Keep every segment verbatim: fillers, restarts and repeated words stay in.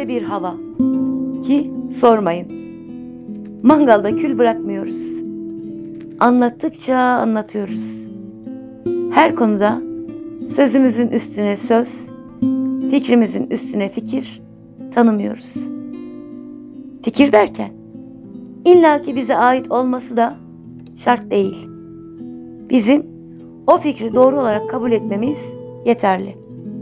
öyle bir hava ki sormayın. Mangalda kül bırakmıyoruz. Anlattıkça anlatıyoruz. Her konuda sözümüzün üstüne söz, fikrimizin üstüne fikir tanımıyoruz. Fikir derken illaki bize ait olması da şart değil. Bizim o fikri doğru olarak kabul etmemiz yeterli.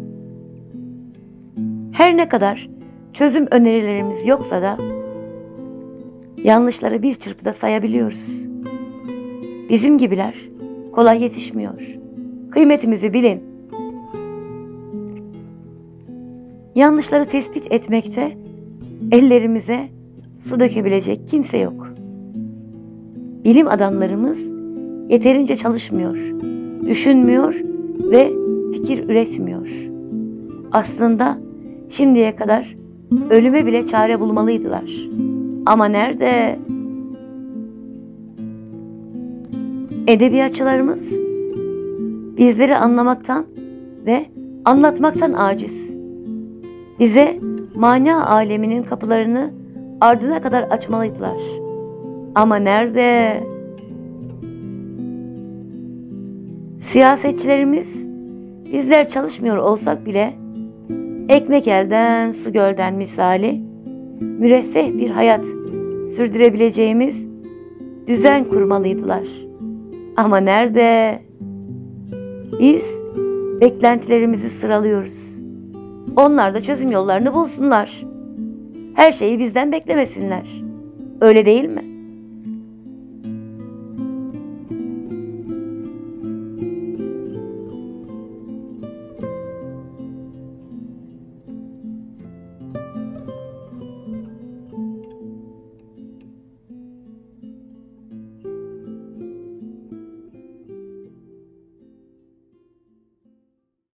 Her ne kadar çözüm önerilerimiz yoksa da yanlışları bir çırpıda sayabiliyoruz. Bizim gibiler kolay yetişmiyor. Kıymetimizi bilin. Yanlışları tespit etmekte ellerimize su dökebilecek kimse yok. Bilim adamlarımız yeterince çalışmıyor, düşünmüyor ve fikir üretmiyor. Aslında şimdiye kadar ölüme bile çare bulmalıydılar. Ama nerede? Edebiyatçılarımız bizleri anlamaktan ve anlatmaktan aciz. Bize mana aleminin kapılarını ardına kadar açmalıydılar. Ama nerede? Siyasetçilerimiz bizler çalışmıyor olsak bile ekmek elden su gölden misali müreffeh bir hayat sürdürebileceğimiz düzen kurmalıydılar. Ama nerede? Biz beklentilerimizi sıralıyoruz. Onlar da çözüm yollarını bulsunlar. Her şeyi bizden beklemesinler. Öyle değil mi?